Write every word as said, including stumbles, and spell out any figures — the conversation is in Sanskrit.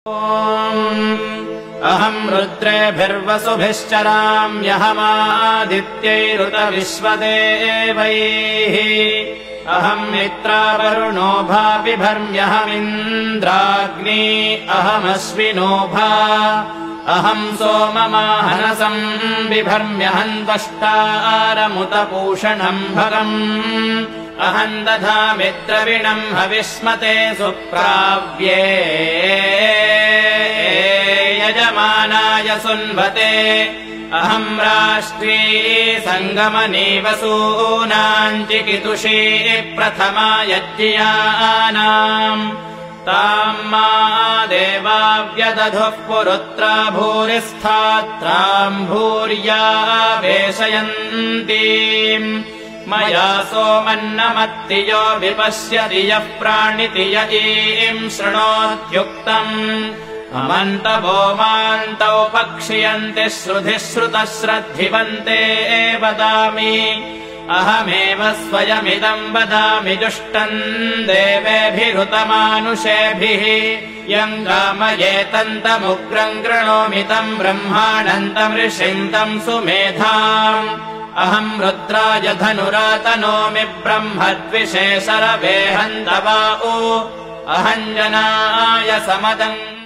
अहम् रुद्रेभिर्वसुभिश्चराम्यहमादित्यैरुत विश्वदेवैः अहम् मित्रावरुणो भा बिभर्म्यहमिन्द्राग्नी अहमश्विनोभा अहम् सोममाहनसम् बिभर्म्यहम् त्वष्टारमुत पूषणम् भगम् अहम् दधामि द्रविणम् हविष्मते सुप्राव्ये यजमानाय सुन्वते अहम् राष्ट्री सङ्गमनी वसूनाम् चिकितुषी प्रथमा यज्ञियानाम् ताम् मा देवा व्यदधुः पुरुत्रा भूरिस्थात्राम् भूर्या वेशयन्तीम् मया सोमन्नमत्ति यो विपश्यति यः प्राणिति य ईम् शृणोत्युक्तम् अमन्तवो मान्तौ पक्ष्यन्ति श्रुधिः श्रुतः श्रद्धिवन्ते वदामि अहमेव स्वयमिदम् वदामि जुष्टम् देवेभिरुतमानुषेभिः यम् गामयेतन्तमुग्रम् कृणोमि तम् ब्रह्माणन्तम् ऋषिन्तम् सुमेधाम् अहम् रुद्राय धनुरातनोमि ब्रह्मद्विषे शरवे हन्तवा उ अहञ्जनाय समदम्